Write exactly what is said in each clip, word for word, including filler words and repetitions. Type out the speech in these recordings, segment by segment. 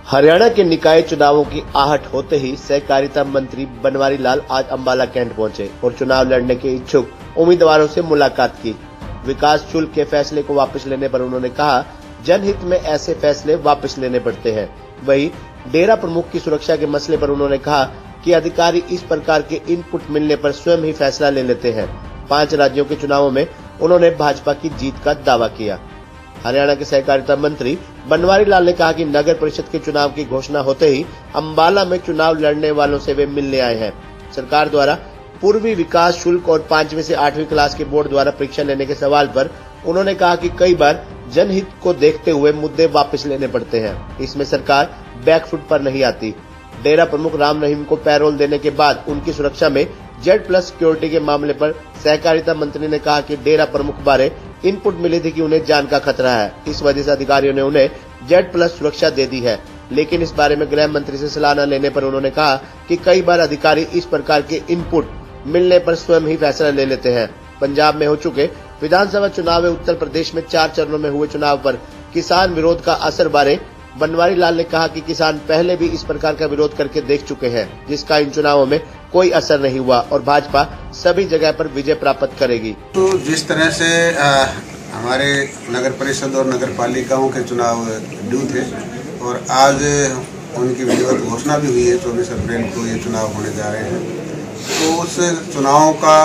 हरियाणा के निकाय चुनावों की आहट होते ही सहकारिता मंत्री बनवारी लाल आज अंबाला कैंट पहुंचे और चुनाव लड़ने के इच्छुक उम्मीदवारों से मुलाकात की। विकास शुल्क के फैसले को वापस लेने पर उन्होंने कहा, जनहित में ऐसे फैसले वापस लेने पड़ते हैं। वहीं डेरा प्रमुख की सुरक्षा के मसले पर उन्होंने कहा कि अधिकारी इस प्रकार के इनपुट मिलने पर स्वयं ही फैसला ले लेते हैं। पांच राज्यों के चुनावों में उन्होंने भाजपा की जीत का दावा किया। हरियाणा के सहकारिता मंत्री बनवारी लाल ने कहा कि नगर परिषद के चुनाव की घोषणा होते ही अंबाला में चुनाव लड़ने वालों से वे मिलने आए हैं। सरकार द्वारा पूर्वी विकास शुल्क और पांचवी से आठवीं क्लास के बोर्ड द्वारा परीक्षा लेने के सवाल पर उन्होंने कहा कि कई बार जनहित को देखते हुए मुद्दे वापस लेने पड़ते हैं। इसमें सरकार बैकफुट पर नहीं आती। डेरा प्रमुख राम रहीम को पैरोल देने के बाद उनकी सुरक्षा में जेड प्लस सिक्योरिटी के मामले पर सहकारिता मंत्री ने कहा कि डेरा प्रमुख बारे इनपुट मिली थी कि उन्हें जान का खतरा है। इस वजह से अधिकारियों ने उन्हें जेड प्लस सुरक्षा दे दी है, लेकिन इस बारे में गृह मंत्री से सलाह न लेने पर उन्होंने कहा कि कई बार अधिकारी इस प्रकार के इनपुट मिलने पर स्वयं ही फैसला ले लेते हैं। पंजाब में हो चुके विधानसभा चुनाव में उत्तर प्रदेश में चार चरणों में हुए चुनाव पर किसान विरोध का असर बारे बनवारी लाल ने कहा कि किसान पहले भी इस प्रकार का विरोध करके देख चुके हैं, जिसका इन चुनावों में कोई असर नहीं हुआ और भाजपा सभी जगह पर विजय प्राप्त करेगी। तो जिस तरह से आ, हमारे नगर परिषद और नगर पालिकाओं के चुनाव ड्यू थे और आज उनकी विधिवत घोषणा भी हुई है, चौबीस अप्रैल को ये चुनाव होने जा रहे हैं, तो उस चुनावों का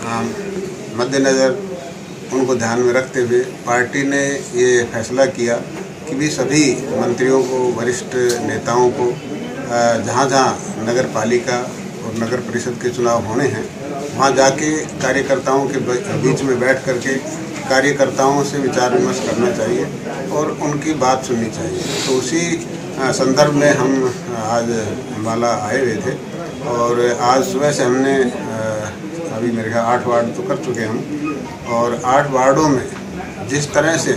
मद्देनजर उनको ध्यान में रखते हुए पार्टी ने ये फैसला किया कि भी सभी मंत्रियों को, वरिष्ठ नेताओं को जहाँ जहाँ नगर पालिका और नगर परिषद के चुनाव होने हैं वहाँ जाके कार्यकर्ताओं के बीच में बैठ करके कार्यकर्ताओं से विचार विमर्श करना चाहिए और उनकी बात सुननी चाहिए। तो उसी संदर्भ में हम आज अंबाला आए हुए थे और आज सुबह से हमने अभी मेरे ख्याल आठ वार्ड तो कर चुके हम और आठ वार्डों में जिस तरह से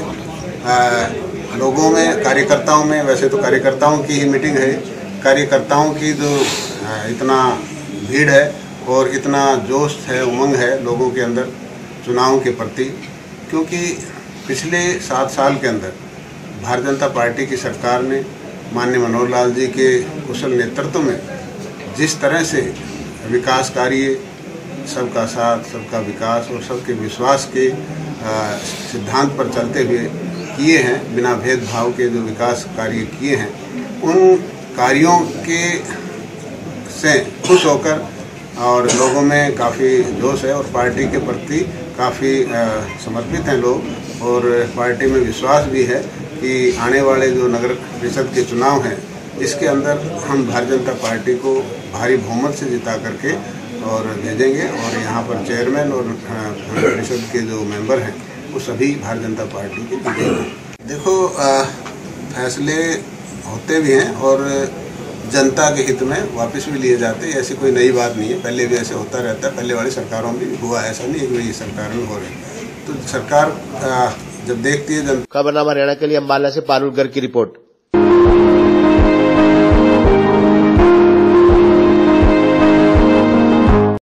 लोगों में, कार्यकर्ताओं में, वैसे तो कार्यकर्ताओं की ही मीटिंग है, कार्यकर्ताओं की जो इतना भीड़ है और इतना जोश है, उमंग है लोगों के अंदर चुनाव के प्रति, क्योंकि पिछले सात साल के अंदर भारतीय जनता पार्टी की सरकार ने माननीय मनोहर लाल जी के कुशल नेतृत्व में जिस तरह से विकास कार्य, सबका साथ, सबका विकास और सबके विश्वास के सिद्धांत पर चलते हुए किए हैं, बिना भेदभाव के जो विकास कार्य किए हैं, उन कार्यों के से खुश होकर और लोगों में काफ़ी जोश है और पार्टी के प्रति काफ़ी समर्पित हैं लोग और पार्टी में विश्वास भी है कि आने वाले जो नगर परिषद के चुनाव हैं इसके अंदर हम भारतीय जनता पार्टी को भारी बहुमत से जिता करके और भेजेंगे और यहाँ पर चेयरमैन और नगर परिषद के जो मेंबर हैं वो सभी भारतीय जनता पार्टी के जीतेंगे। देखो आ, फैसले होते भी हैं और जनता के हित में वापस भी लिए जाते हैं, ऐसी कोई नई बात नहीं है, पहले भी ऐसे होता रहता है, पहले वाली सरकारों में भी हुआ, ऐसा नहीं है कि ये सरकार में हो रही। तो सरकार आ, जब देखती है जनता। खबरनामा हरियाणा के लिए अंबाला से पारुल गर्ग की रिपोर्ट।